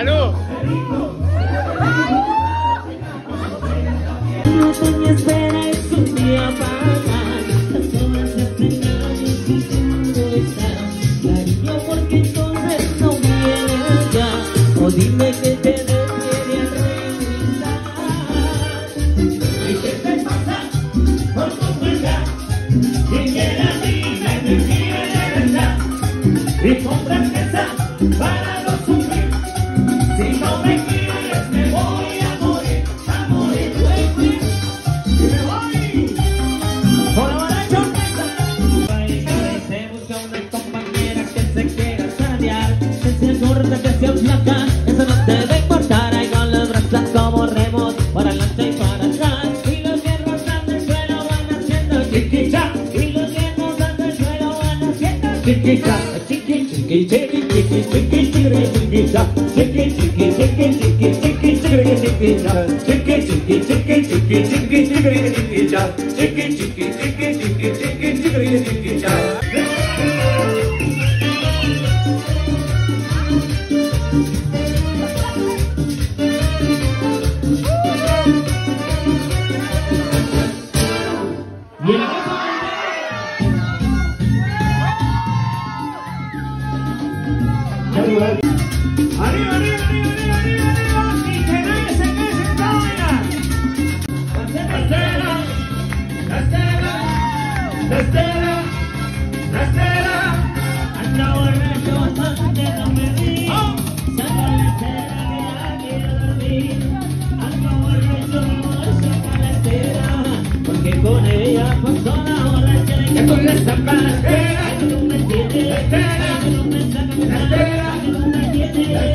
¡Salud! Mi espera es un día para las horas de frenar y el futuro está. Cariño, porque entonces no vienes ya. O dime que te refiere a regresar. ¿Y qué te pasa por tu cuenta? Si quieres a mí me quiere de verdad. Y con franqueza para no sufrir. Si no me quieres me voy a morir. A morir, güey. Y me voy. Por la chorneta. Se busca una compañera que se quiera sanear. Que sea gorda, que sea flaca. Eso no te debe importar. Ahí con los brazos como remos. Para adelante y para atrás. Y los pies rozando el suelo van haciendo chiquita. Y los pies rozando el suelo van haciendo chiquita. Chiqui, chiqui, chiqui, chiqui, chiqui, chiquita. Chiqui, chiqui, chiqui, chiqui, chiqui, chiquita. Chiqui, chiqui, chiqui, chiqui, chiqui, chiquita. Chiqui, chiqui, chiqui, chiqui, chiqui, chiquita. Arriba, arriba, arriba, arriba, arriba, y que nadie se quede sentado, mira. La estela, la estela, la estela, la estela. Anda borracho, bastante no me di. Saca la estela que ya quiero dormir. Anda borracho, saca la estela, porque con ella pasó la borrachera. Que tú le sacas la estela, que tú me tienes la estela, que tú me sacas la estela.